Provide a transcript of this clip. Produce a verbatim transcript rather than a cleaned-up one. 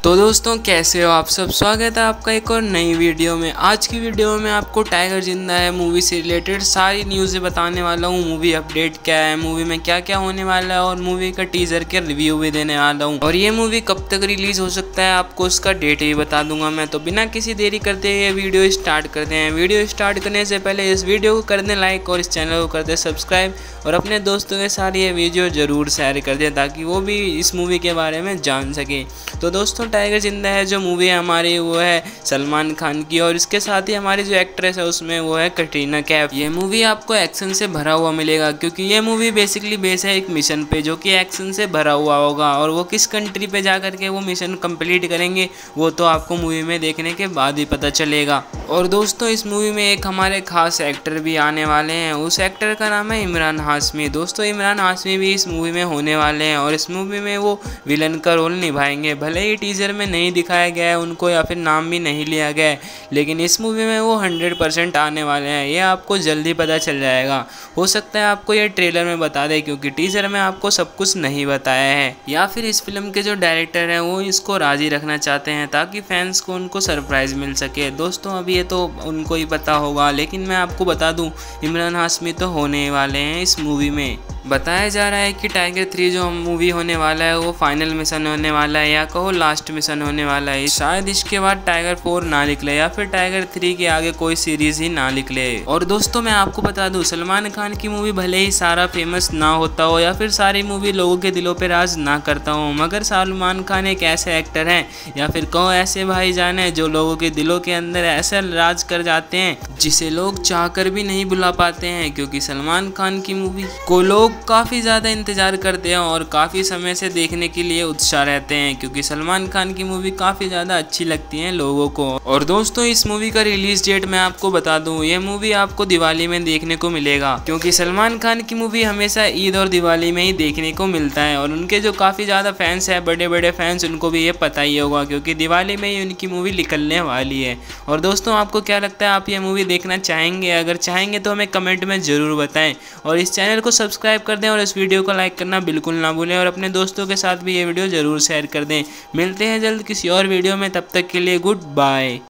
तो दोस्तों कैसे हो आप सब। स्वागत है आपका एक और नई वीडियो में। आज की वीडियो में आपको टाइगर जिंदा है मूवी से रिलेटेड सारी न्यूज़ें बताने वाला हूँ। मूवी अपडेट क्या है, मूवी में क्या क्या होने वाला है और मूवी का टीजर के रिव्यू भी देने वाला हूँ। और ये मूवी कब तक रिलीज हो सकता है आपको उसका डेट भी बता दूंगा मैं। तो बिना किसी देरी करते हुए वीडियो स्टार्ट करते हैं। वीडियो स्टार्ट करने से पहले इस वीडियो को कर दें लाइक और इस चैनल को कर दें सब्सक्राइब और अपने दोस्तों के साथ ये वीडियो ज़रूर शेयर कर दें ताकि वो भी इस मूवी के बारे में जान सके। तो दोस्तों टाइगर जिंदा है जो मूवी है हमारी वो है सलमान खान की और इसके साथ ही हमारी जो एक्ट्रेस है उसमें वो है कटरीना कैफ। ये मूवी आपको एक्शन से भरा हुआ मिलेगा क्योंकि ये मूवी बेसिकली बेस है एक मिशन पे जो कि एक्शन से भरा हुआ होगा और वो किस कंट्री पे जा करके वो मिशन कंप्लीट करेंगे वो तो आपको मूवी में देखने के बाद ही पता चलेगा। और दोस्तों इस मूवी में एक हमारे खास एक्टर भी आने वाले हैं। उस एक्टर का नाम है इमरान हाशमी। दोस्तों इमरान हाशमी भी इस मूवी में होने वाले हैं और इस मूवी में वो विलन का रोल निभाएंगे। भले ही टीजर में नहीं दिखाया गया है उनको या फिर नाम भी नहीं लिया गया है, लेकिन इस मूवी में वो हंड्रेड परसेंट आने वाले हैं। ये आपको जल्दी पता चल जाएगा। हो सकता है आपको ये ट्रेलर में बता दे क्योंकि टीजर में आपको सब कुछ नहीं बताया है, या फिर इस फिल्म के जो डायरेक्टर हैं वो इसको राजी रखना चाहते हैं ताकि फैंस को उनको सरप्राइज़ मिल सके। दोस्तों अभी ये तो उनको ही पता होगा, लेकिन मैं आपको बता दूं इमरान हाशमी तो होने वाले हैं इस मूवी में। बताया जा रहा है कि टाइगर थ्री जो मूवी होने वाला है वो फाइनल मिशन होने वाला है या कहो लास्ट मिशन होने वाला है। शायद इसके बाद टाइगर फोर ना निकले या फिर टाइगर थ्री के आगे कोई सीरीज ही ना निकले। और दोस्तों मैं आपको बता दूं सलमान खान की मूवी भले ही सारा फेमस ना होता हो या फिर सारी मूवी लोगों के दिलों पे राज ना करता हो, मगर सलमान खान एक ऐसे एक्टर हैं या फिर कहो ऐसे भाईजान है जो लोगों के दिलों के अंदर ऐसा राज कर जाते हैं जिसे लोग चाहकर भी नहीं बुला पाते हैं। क्योंकि सलमान खान की मूवी को लोग काफ़ी ज़्यादा इंतज़ार करते हैं और काफ़ी समय से देखने के लिए उत्साह रहते हैं क्योंकि सलमान खान की मूवी काफ़ी ज़्यादा अच्छी लगती है लोगों को। और दोस्तों इस मूवी का रिलीज डेट मैं आपको बता दूं, ये मूवी आपको दिवाली में देखने को मिलेगा क्योंकि सलमान खान की मूवी हमेशा ईद और दिवाली में ही देखने को मिलता है। और उनके जो काफ़ी ज़्यादा फैंस हैं, बड़े बड़े फैंस, उनको भी ये पता ही होगा क्योंकि दिवाली में ही उनकी मूवी निकलने वाली है। और दोस्तों आपको क्या लगता है, आप ये मूवी देखना चाहेंगे? अगर चाहेंगे तो हमें कमेंट में ज़रूर बताएं और इस चैनल को सब्सक्राइब कर दें और इस वीडियो को लाइक करना बिल्कुल ना भूलें और अपने दोस्तों के साथ भी ये वीडियो ज़रूर शेयर कर दें। मिलते हैं जल्द किसी और वीडियो में, तब तक के लिए गुड बाय।